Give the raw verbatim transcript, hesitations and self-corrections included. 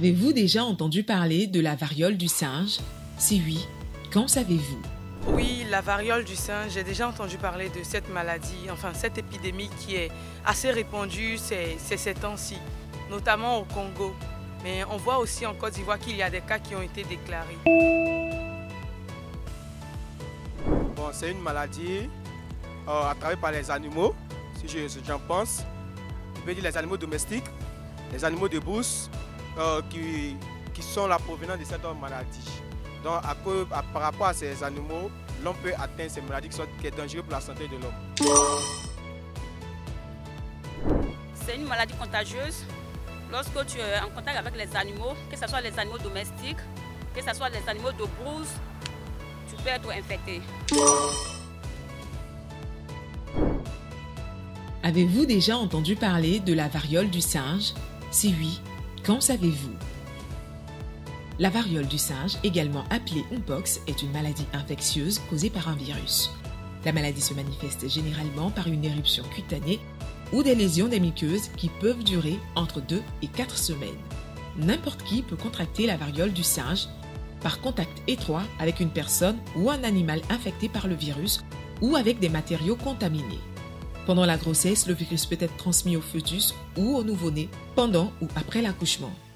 Avez-vous déjà entendu parler de la variole du singe? Si oui, qu'en savez-vous? Oui, la variole du singe, j'ai déjà entendu parler de cette maladie, enfin cette épidémie qui est assez répandue ces, ces, ces temps-ci, notamment au Congo. Mais on voit aussi en Côte d'Ivoire qu'il y a des cas qui ont été déclarés. Bon, c'est une maladie euh, attrapée par les animaux, si j'en pense. Je peux dire les animaux domestiques, les animaux de brousse euh, qui, qui sont la provenance de cette maladie. Donc, à cause, à, par rapport à ces animaux, l'homme peut atteindre ces maladies qui sont qui est dangereuses pour la santé de l'homme. C'est une maladie contagieuse. Lorsque tu es en contact avec les animaux, que ce soit les animaux domestiques, que ce soit les animaux de brousse, tu peux être infecté. Avez-vous déjà entendu parler de la variole du singe? Si oui, qu'en savez-vous? La variole du singe, également appelée Mpox, est une maladie infectieuse causée par un virus. La maladie se manifeste généralement par une éruption cutanée ou des lésions des muqueuses qui peuvent durer entre deux et quatre semaines. N'importe qui peut contracter la variole du singe par contact étroit avec une personne ou un animal infecté par le virus ou avec des matériaux contaminés. Pendant la grossesse, le virus peut être transmis au fœtus ou au nouveau-né pendant ou après l'accouchement.